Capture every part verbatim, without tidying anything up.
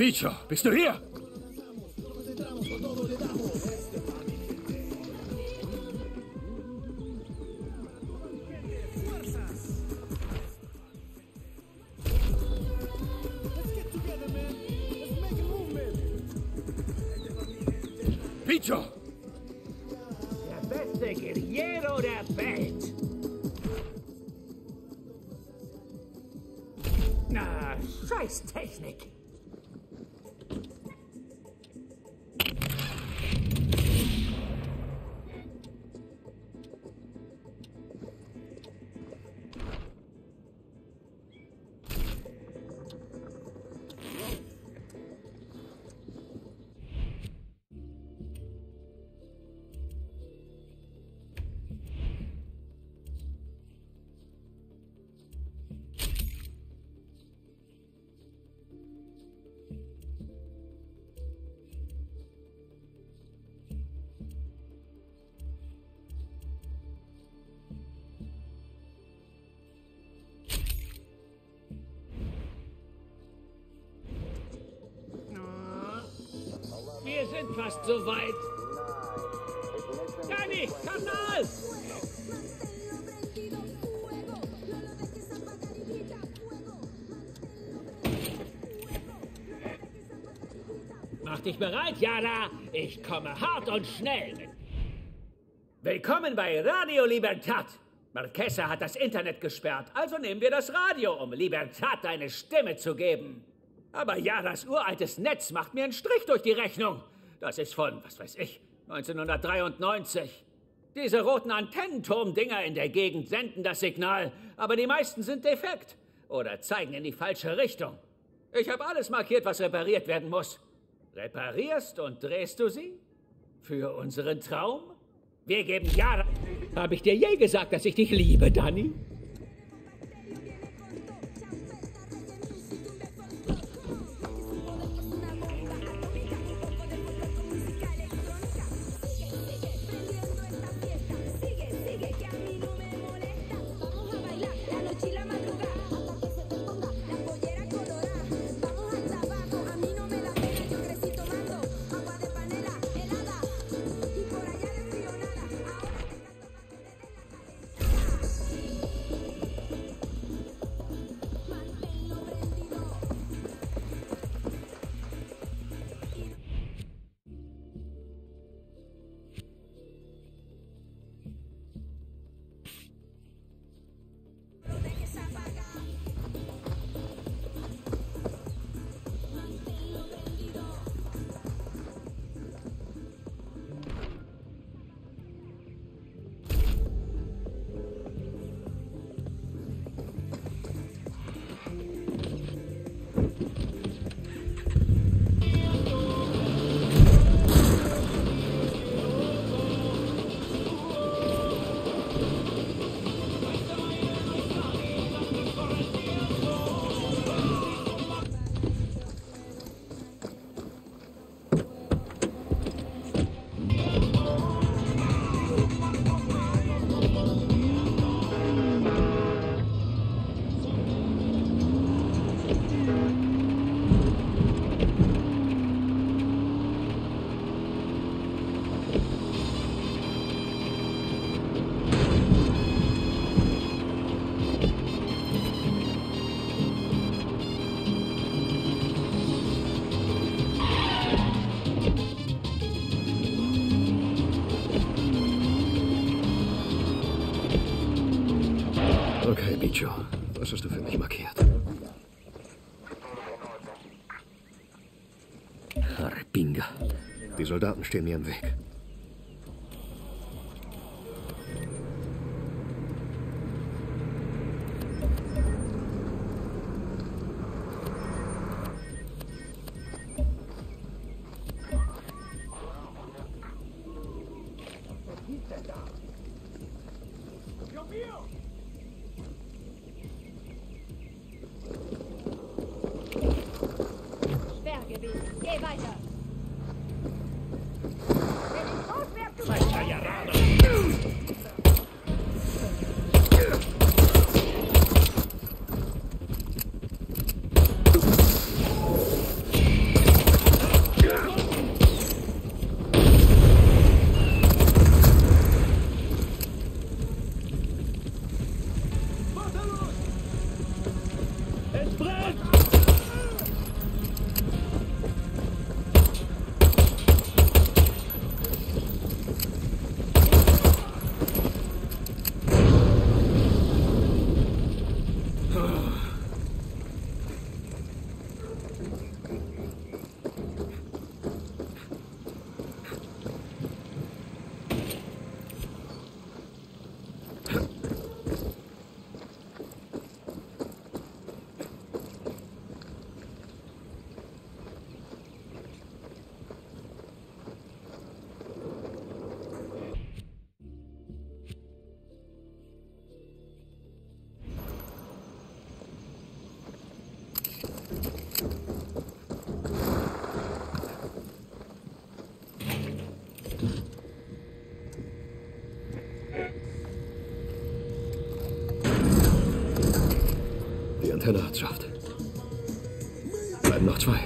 Bicho, bist du hier? Bicho! Der beste Guerriero der Welt. Na, scheiß Technik. Wir sind fast so weit. Danny, Kanal! Mach dich bereit, Jana. Ich komme hart und schnell. Willkommen bei Radio Libertad. Marquesa hat das Internet gesperrt, also nehmen wir das Radio, um Libertad eine Stimme zu geben. Aber ja, das uraltes Netz macht mir einen Strich durch die Rechnung. Das ist von, was weiß ich, neunzehnhundertdreiundneunzig. Diese roten Antennenturmdinger in der Gegend senden das Signal, aber die meisten sind defekt oder zeigen in die falsche Richtung. Ich habe alles markiert, was repariert werden muss. Reparierst und drehst du sie? Für unseren Traum? Wir geben ja... Habe ich dir je gesagt, dass ich dich liebe, Danny? Okay, Bicho. Was hast du für mich markiert? Arrepinga. Die Soldaten stehen mir im Weg. Geh weiter! Antenne hat Saft. Bleiben noch zwei.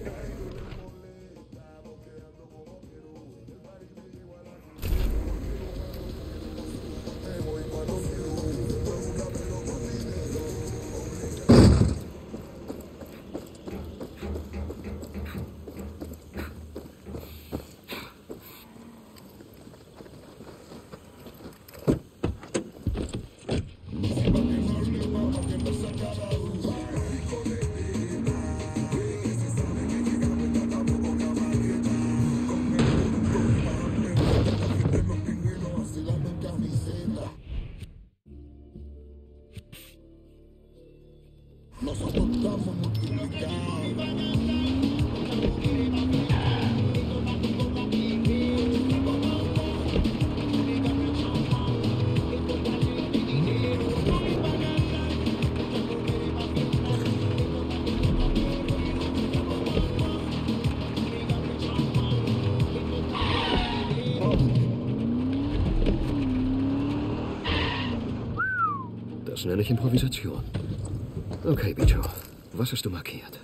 Das nenne ich Improvisation. Okay, Bicho. Was hast du markiert?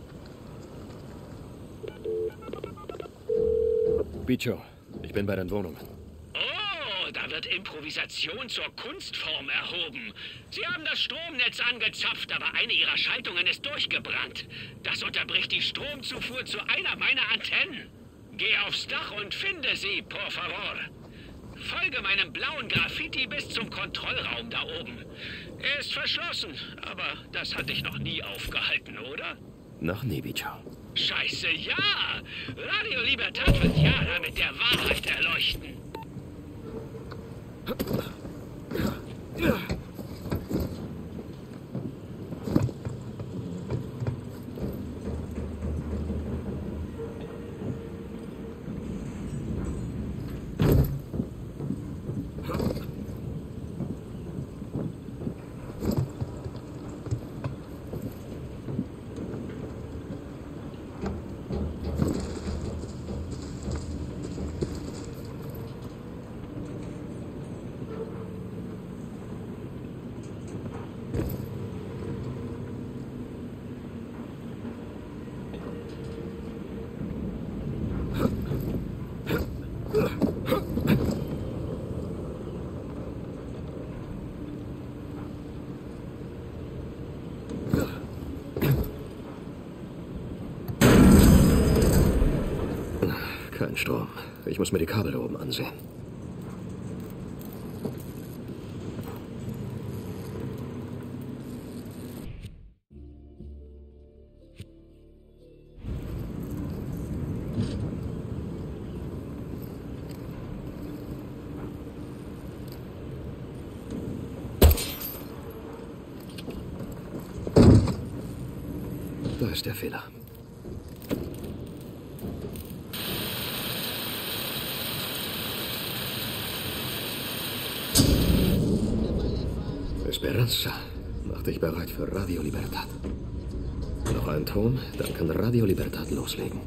Bicho, ich bin bei den Wohnungen. Oh, da wird Improvisation zur Kunstform erhoben. Sie haben das Stromnetz angezapft, aber eine Ihrer Schaltungen ist durchgebrannt. Das unterbricht die Stromzufuhr zu einer meiner Antennen. Geh aufs Dach und finde sie, por favor. Folge meinem blauen Graffiti bis zum Kontrollraum da oben. Er ist verschlossen, aber das hat dich noch nie aufgehalten, oder? Noch nie, Bicho. Scheiße, ja! Radio Libertad wird Yara mit der Wahrheit erleuchten. Kein Strom. Ich muss mir die Kabel da oben ansehen. Da ist der Fehler. Esperanza, mach dich bereit für Radio Libertad. Noch ein Ton, dann kann Radio Libertad loslegen.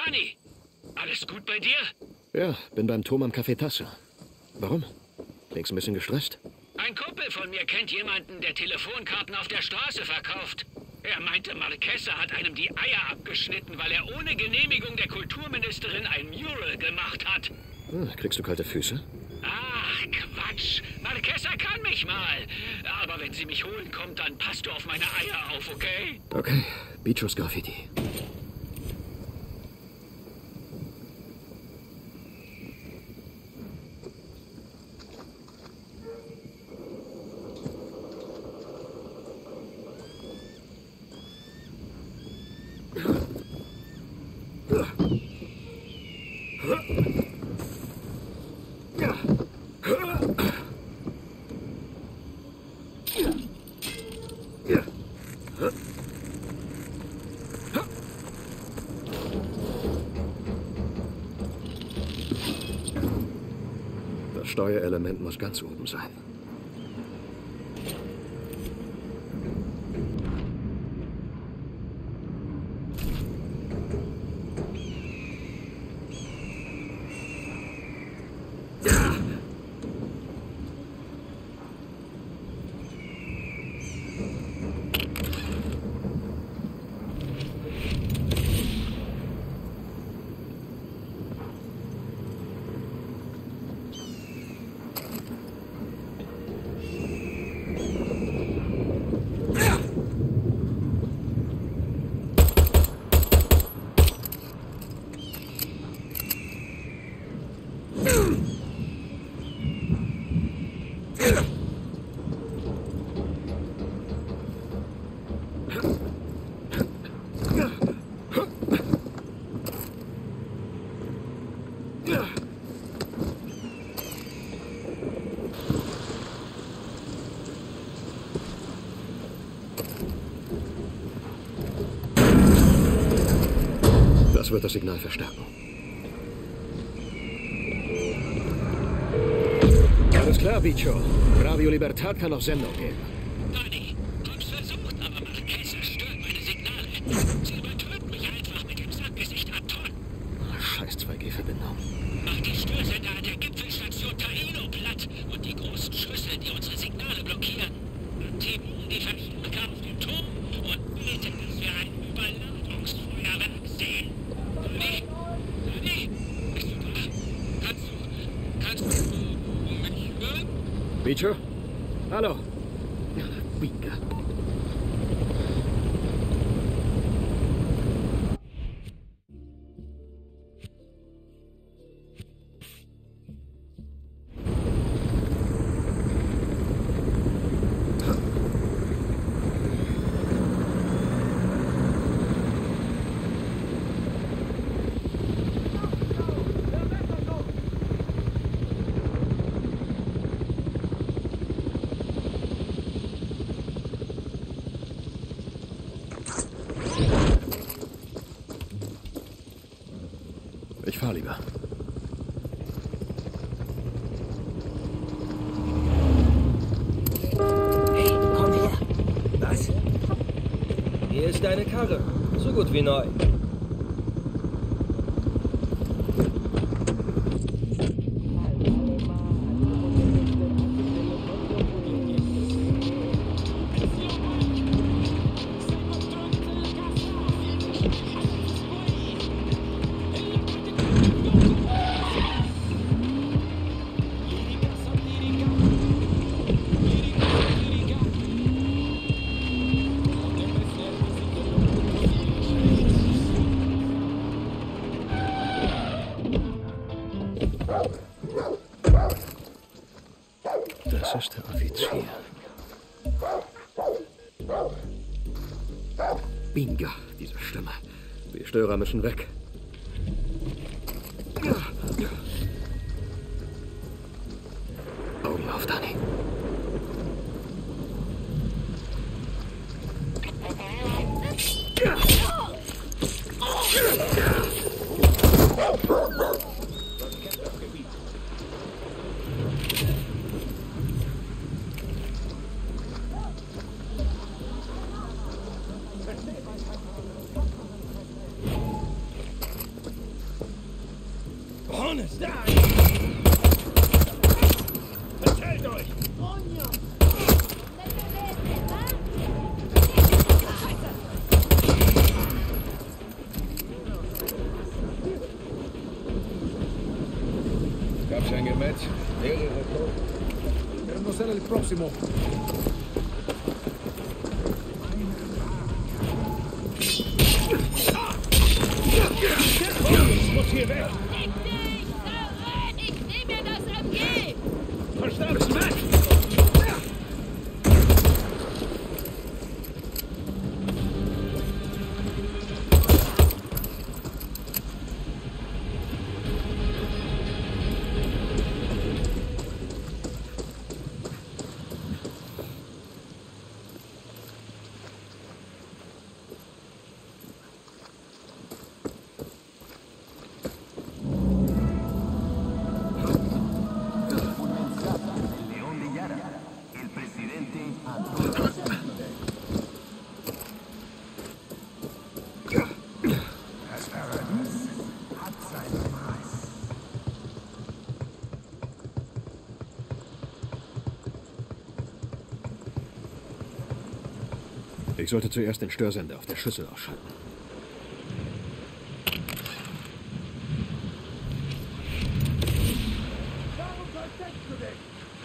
Dani, alles gut bei dir? Ja, bin beim Tom am Café Tasse. Warum? Klingst ein bisschen gestresst? Ein Kumpel von mir kennt jemanden, der Telefonkarten auf der Straße verkauft. Er meinte, Marquesa hat einem die Eier abgeschnitten, weil er ohne Genehmigung der Kulturministerin ein Mural gemacht hat. Hm, kriegst du kalte Füße? Ach, Quatsch. Marquesa kann mich mal. Aber wenn sie mich holen kommt, dann passt du auf meine Eier auf, okay? Okay, Bichos Graffiti. Das Steuerelement muss ganz oben sein. Das wird das Signal verstärken. Alles klar, Bicho. Radio Libertad kann auf Sendung gehen. Dani, du hast versucht, aber Marquesa stört meine Signale. Sie übertönt mich einfach mit dem Sackgesicht Anton. Scheiß zwei G Verbindung. Mach die Störsender an der Gipfelstation Taino platt und die großen Schüssel, die unsere Signale blockieren. Aktivieren die Verstärker auf dem Turm und beten, dass wir ein Überladungsfeuerwerk sehen. Dani? Dani? Bist du da? Kannst du... Kannst du mich hören? Bicho? Hallo? Binga. Ich fahr lieber. Hey, komm her. Was? Hier ist deine Karre. So gut wie neu. Das ist der Offizier. Binga, diese Stimme. Die Störer müssen weg. Augen auf, Dani. Vertellt euch! Gab's ein Gemetz? Mehrere Tote? Er no ser el próximo. Ich muss hier weg! Fick dich! Verrät! Ich nehme mir das M G! Verstanden! Weg! Ich sollte zuerst den Störsender auf der Schüssel ausschalten. Warum versteckst du dich?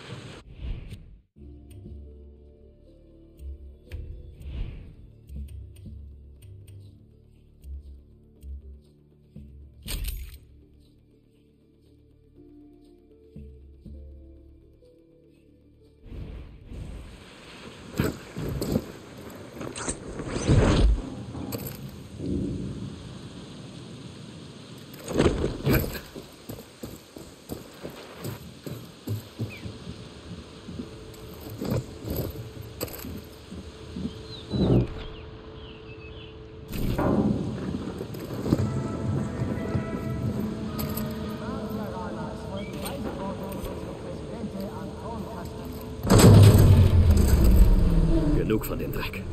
Genug von dem Dreck.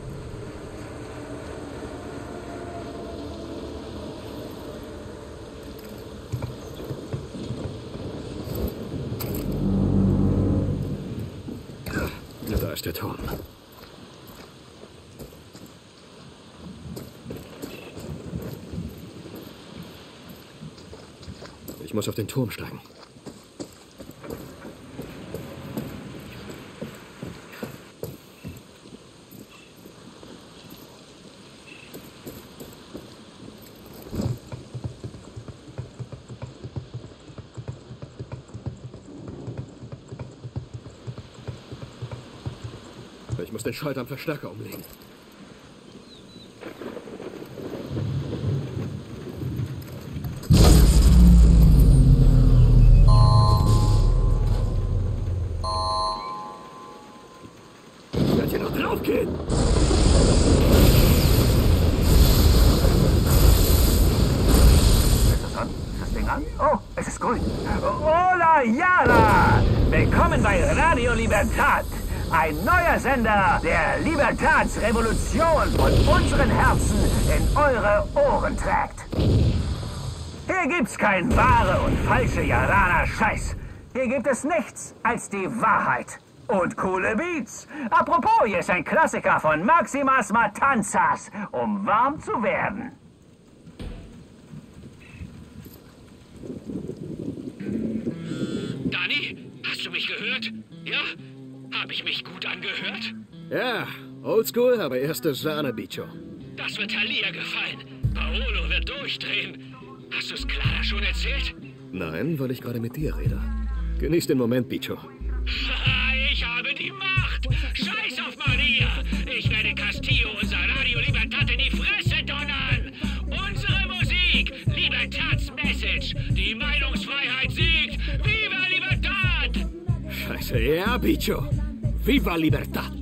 Da ist der Turm. Ich muss auf den Turm steigen. Ich muss den Schalter am Verstärker umlegen. Ich werde hier noch draufgehen! Ist das an? Ist das Ding an? Oh, es ist grün. Hola, Yara! Willkommen bei Radio Libertad. Ein neuer Sender der Libertatsrevolution von unseren Herzen in eure Ohren trägt. Hier gibt's kein wahre und falsche Yaraner-Scheiß. Hier gibt es nichts als die Wahrheit. Und coole Beats. Apropos, hier ist ein Klassiker von Maximas Matanzas, um warm zu werden. Dani, hast du mich gehört? Ja? Habe ich mich gut angehört? Ja, oldschool, aber erste Sahne, Bicho. Das wird Talia gefallen. Paolo wird durchdrehen. Hast du es Clara schon erzählt? Nein, weil ich gerade mit dir rede. Genieß den Moment, Bicho. Ich habe die Macht. Scheiß auf Maria. Ich werde Castillo, unser Radio Libertad, in die Fresse donnern. Unsere Musik. Libertads Message. Die Meinungsfreiheit siegt. Viva Libertad! Scheiße, ja, Bicho. Viva Libertad!